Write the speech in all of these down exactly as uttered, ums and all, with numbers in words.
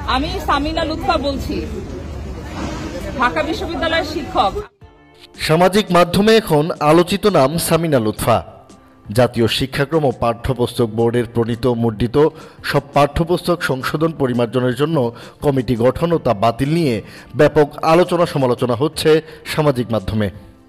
আমি সামিনা লুৎফা বলছি, ঢাকা বিশ্ববিদ্যালয়ের শিক্ষক। সামাজিক মাধ্যমে এখন আলোচিত নাম সামিনা লুৎফা। জাতীয় শিক্ষাক্রম ও পাঠ্যপুস্তক বোর্ডের প্রণীত মুদ্রিত সব পাঠ্যপুস্তক সংশোধন পরিমার্জনের জন্য কমিটি গঠন ও তা বাতিল নিয়ে ব্যাপক আলোচনা সমালোচনা হচ্ছে সামাজিক মাধ্যমে।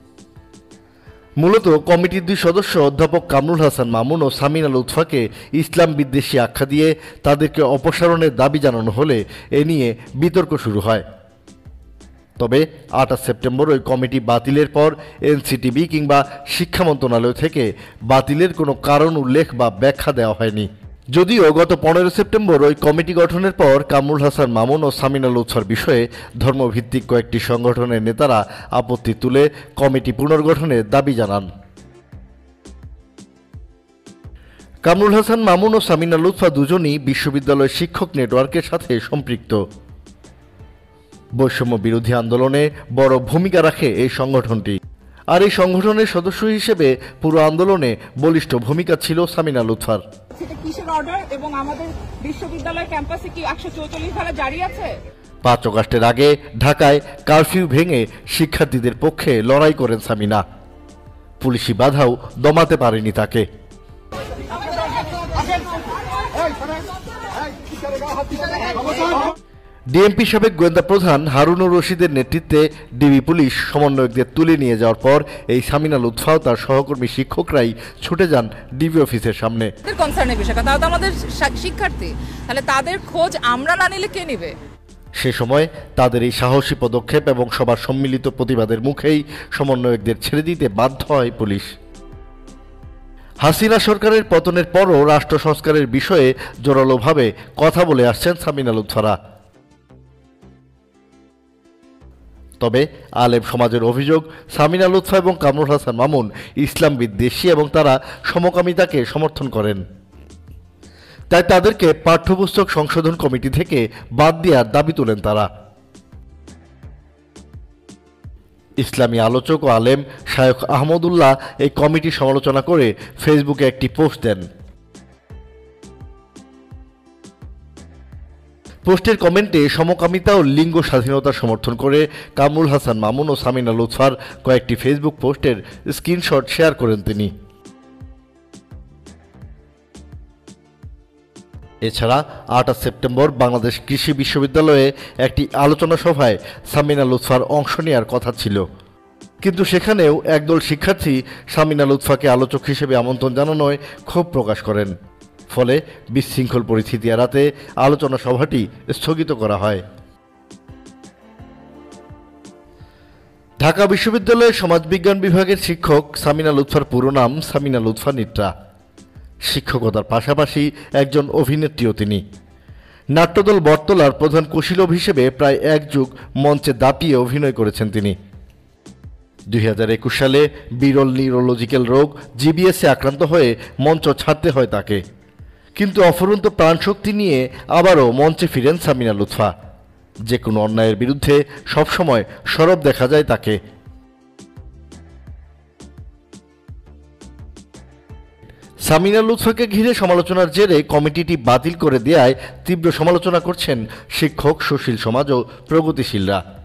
মূলত কমিটির দুই সদস্য অধ্যাপক কামরুল হাসান মামুন ও সামিনা লুৎফাকে ইসলাম বিদ্বেষী আখ্যা দিয়ে তাদেরকে অপসারণের দাবি জানানো হলে এ নিয়ে বিতর্ক শুরু হয়। তবে আঠাশ সেপ্টেম্বর ওই কমিটি বাতিলের পর এনসিটিবি কিংবা শিক্ষা মন্ত্রণালয় থেকে বাতিলের কোনো কারণ উল্লেখ বা ব্যাখ্যা দেওয়া হয়নি। যদিও গত পনেরো সেপ্টেম্বর ওই কমিটি গঠনের পর কামরুল হাসান মামুন ও সামিনা লুৎফার বিষয়ে ধর্মভিত্তিক কয়েকটি সংগঠনের নেতারা আপত্তি তুলে কমিটি পুনর্গঠনের দাবি জানান। কামরুল হাসান মামুন ও সামিনা লুৎফা দুজনই বিশ্ববিদ্যালয় শিক্ষক নেটওয়ার্কের সাথে সম্পৃক্ত। বৈষম্য বিরোধী আন্দোলনে বড় ভূমিকা রাখে এই সংগঠনটি। আর এই সংগঠনের সদস্য হিসেবে পুরো আন্দোলনে বলিষ্ঠ ভূমিকা ছিল সামিনা লুৎফার। কিসের অর্ডার এবং আমাদের বিশ্ববিদ্যালয় ক্যাম্পাসে কি একশো চৌচল্লিশ ধারা জারি আছে? পাঁচ অগাস্টের আগে ঢাকায় কারফিউ ভেঙে শিক্ষার্থীদের পক্ষে লড়াই করেন সামিনা। পুলিশি বাধাও দমাতে পারেনি তাকে। ডিএমপি সাবেক গোয়েন্দা প্রধান হারুনুর রশিদের নেতৃত্বে ডিবি পুলিশ সমন্বয়কদের তুলে নিয়ে যাওয়ার পর এই সামিনা লুৎফা ও তার সহকর্মী শিক্ষকরাই ছুটে যান ডিবি অফিসের সামনে। কনসার্নের বিষয়, তারা তো আমাদের শিক্ষার্থী, তাহলে তাদের খোঁজ আমরা না নিলে কে নেবে? সে সময় তাদের এই সাহসী পদক্ষেপ এবং সবার সম্মিলিত প্রতিবাদের মুখেই সমন্বয়কদের ছেড়ে দিতে বাধ্য হয় পুলিশ। হাসিনা সরকারের পতনের পরও রাষ্ট্র সংস্কারের বিষয়ে জোরালোভাবে কথা বলে আসছেন সামিনা লুৎফারা। তবে আলেম সমাজের অভিযোগ, সামিনা লুৎফা এবং কামরুল হাসান মামুন ইসলাম বিদ্বেষী এবং তারা সমকামিতাকে সমর্থন করেন। তাই তাদেরকে পাঠ্যপুস্তক সংশোধন কমিটি থেকে বাদ দেওয়ার দাবি তোলেন তারা। ইসলামী আলোচক ও আলেম শায়খ আহমদুল্লাহ এই কমিটি সমালোচনা করে ফেসবুকে একটি পোস্ট দেন। পোস্টের কমেন্টে সমকামিতা ও লিঙ্গ স্বাধীনতার সমর্থন করে কামরুল হাসান মামুন ও সামিনা লুৎফার কয়েকটি ফেসবুক পোস্টের স্ক্রিনশট শেয়ার করেন তিনি। এছাড়া আঠাশ সেপ্টেম্বর বাংলাদেশ কৃষি বিশ্ববিদ্যালয়ে একটি আলোচনা সভায় সামিনা লুৎফার অংশ নেওয়ার কথা ছিল, কিন্তু সেখানেও একদল শিক্ষার্থী সামিনা লুৎফাকে আলোচক হিসেবে আমন্ত্রণ জানানোয় ক্ষোভ প্রকাশ করেন। ফলে বিশৃঙ্খল পরিস্থিতি এড়াতে আলোচনা সভাটি স্থগিত করা হয়। ঢাকা বিশ্ববিদ্যালয়ের সমাজবিজ্ঞান বিভাগের শিক্ষক সামিনা লুৎফার পুরো নাম সামিনা লুৎফা নিট্রা। শিক্ষকতার পাশাপাশি একজন অভিনেত্রীও তিনি। নাট্যদল বটতলার প্রধান কুশীলব হিসেবে প্রায় এক যুগ মঞ্চে দাপিয়ে অভিনয় করেছেন তিনি। দুই হাজার একুশ সালে বিরল নিউরোলজিক্যাল রোগ জিবিএসে আক্রান্ত হয়ে মঞ্চ ছাড়তে হয় তাকে, কিন্তু অফুরন্ত প্রাণশক্তি নিয়ে আবারও মঞ্চে ফিরেন সামিনা লুৎফা। যে কোনো অন্যায়ের বিরুদ্ধে সবসময় সরব দেখা যায় তাকে। সামিনা লুৎফাকে ঘিরে সমালোচনার জেরে কমিটিটি বাতিল করে দেওয়ায় তীব্র সমালোচনা করছেন শিক্ষক, সুশীল সমাজ ও প্রগতিশীলরা।